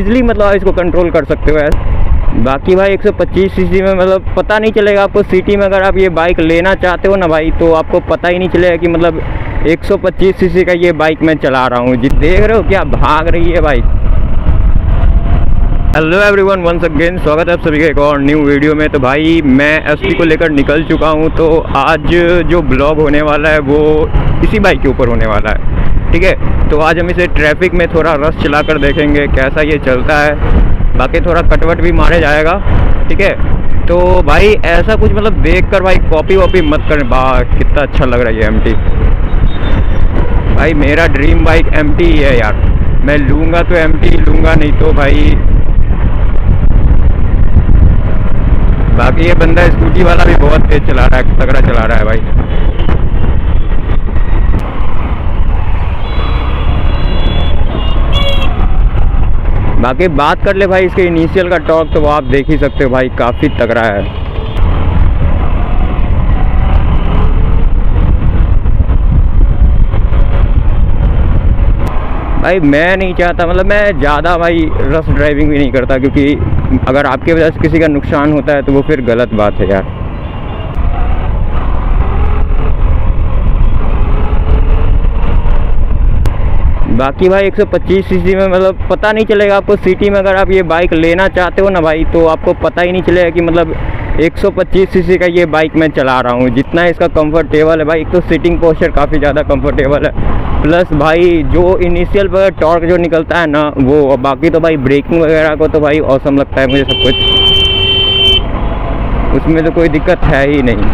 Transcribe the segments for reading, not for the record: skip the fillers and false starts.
Easily मतलब इसको control कर सकते हो यार। बाकी भाई 125 सीसी में मतलब पता नहीं चलेगा आपको। सिटी में अगर आप ये बाइक लेना चाहते हो ना भाई, तो आपको पता ही नहीं चलेगा कि मतलब 125 सीसी का ये बाइक मैं चला रहा हूँ। जी देख रहे हो क्या भाग रही है bike. Hello everyone, once again स्वागत है आप सभी का एक और न्यू वीडियो में। तो भाई मैं एसटी को लेकर निकल चुका हूँ। तो आज जो ब्लॉग होने वाला है वो इसी बाइक के ऊपर होने वाला है, ठीक है। तो आज हम इसे ट्रैफिक में थोड़ा रश चला कर देखेंगे कैसा ये चलता है। बाकी थोड़ा कटवट भी मारे जाएगा, ठीक है। तो भाई ऐसा कुछ मतलब देख कर भाई कॉपी वॉपी मत करें। कितना अच्छा लग रहा है ये MT। भाई मेरा ड्रीम बाइक MT ही है यार। मैं लूँगा तो MT लूँगा, नहीं तो भाई। बाकी ये बंदा स्कूटी वाला भी बहुत तेज चला रहा है, तगड़ा चला रहा है भाई। बाकी बात कर ले भाई इसके इनिशियल का टॉर्क, तो वो आप देख ही सकते हो भाई, काफ़ी तगड़ा है। भाई मैं नहीं चाहता, मतलब मैं ज़्यादा भाई रश ड्राइविंग भी नहीं करता, क्योंकि अगर आपके वजह से किसी का नुकसान होता है तो वो फिर गलत बात है यार। बाकी भाई 125 सीसी में मतलब पता नहीं चलेगा आपको। सिटी में अगर आप ये बाइक लेना चाहते हो ना भाई, तो आपको पता ही नहीं चलेगा कि मतलब 125 सीसी का ये बाइक मैं चला रहा हूँ। जितना इसका कंफर्टेबल है भाई, एक तो सीटिंग पोस्चर काफ़ी ज़्यादा कंफर्टेबल है, प्लस भाई जो इनिशियल पर टॉर्क जो निकलता है ना वो। बाकी तो भाई ब्रेकिंग वगैरह को तो भाई औसम लगता है मुझे सब कुछ, उसमें तो कोई दिक्कत है ही नहीं।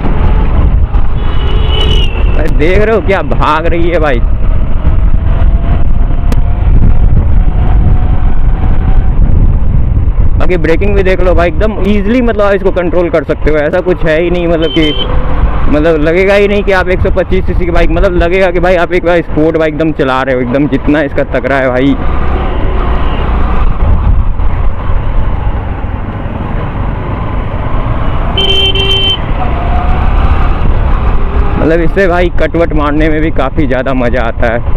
भाई देख रहे हो क्या भाग रही है बाइक। बाकी ब्रेकिंग भी देख लो भाई, एकदम ईजिली मतलब इसको कंट्रोल कर सकते हो। ऐसा कुछ है ही नहीं मतलब कि मतलब लगेगा ही नहीं कि आप 125 सीसी की बाइक, मतलब लगेगा कि भाई आप एक बार स्पोर्ट बाइक एकदम चला रहे हो, एकदम जितना इसका तगड़ा है भाई। मतलब इससे भाई कटवट मारने में भी काफ़ी ज़्यादा मज़ा आता है।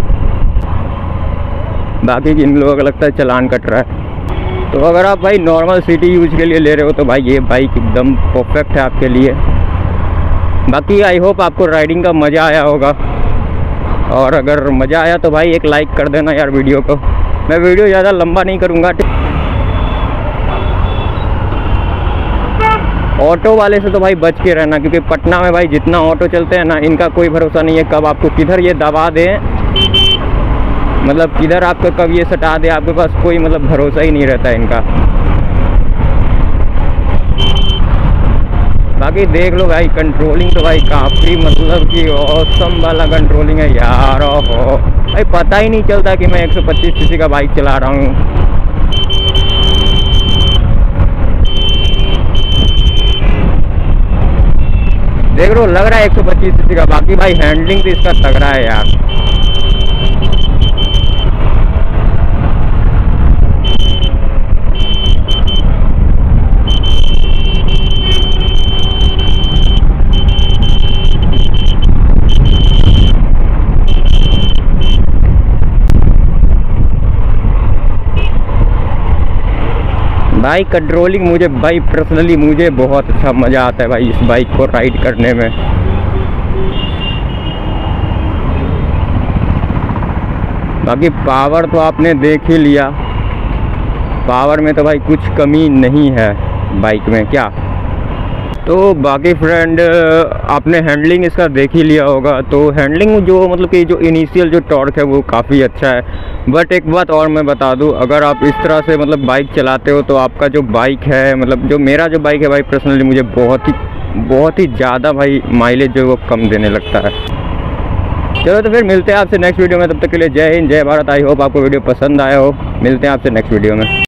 बाकी जिन लोगों को लगता है चलान कट रहा है, तो अगर आप भाई नॉर्मल सिटी यूज के लिए ले रहे हो तो भाई ये बाइक एकदम परफेक्ट है आपके लिए। बाकी आई होप आपको राइडिंग का मज़ा आया होगा, और अगर मज़ा आया तो भाई एक लाइक कर देना यार वीडियो को। मैं वीडियो ज़्यादा लंबा नहीं करूँगा। ऑटो वाले से तो भाई बच के रहना, क्योंकि पटना में भाई जितना ऑटो चलते हैं ना, इनका कोई भरोसा नहीं है कब आपको किधर ये दबा दें, मतलब किधर आपको कब ये सटा दे, आपके पास कोई मतलब भरोसा ही नहीं रहता है इनका। बाकी देख लो भाई कंट्रोलिंग तो भाई काफ़ी मतलब कि ऑसम वाला कंट्रोलिंग है यार। ओहो भाई पता ही नहीं चलता कि मैं 125 सीसी का बाइक चला रहा हूँ। देख लो लग रहा है 125 सीसी का। बाकी भाई हैंडलिंग तो इसका तगड़ा है यार। भाई कंट्रोलिंग मुझे भाई पर्सनली मुझे बहुत अच्छा मज़ा आता है भाई इस बाइक को राइड करने में। बाकी पावर तो आपने देख ही लिया, पावर में तो भाई कुछ कमी नहीं है बाइक में क्या। तो बाकी फ्रेंड आपने हैंडलिंग इसका देख ही लिया होगा। तो हैंडलिंग जो मतलब कि जो इनिशियल जो टॉर्क है वो काफ़ी अच्छा है। बट एक बात और मैं बता दूं, अगर आप इस तरह से मतलब बाइक चलाते हो तो आपका जो बाइक है, मतलब जो मेरा जो बाइक है भाई पर्सनली मुझे बहुत ही ज़्यादा भाई माइलेज जो वो कम देने लगता है। चलो तो फिर मिलते हैं आपसे नेक्स्ट वीडियो में। तब तक के लिए जय हिंद जय भारत। आई होप आपको वीडियो पसंद आया हो। मिलते हैं आपसे नेक्स्ट वीडियो में।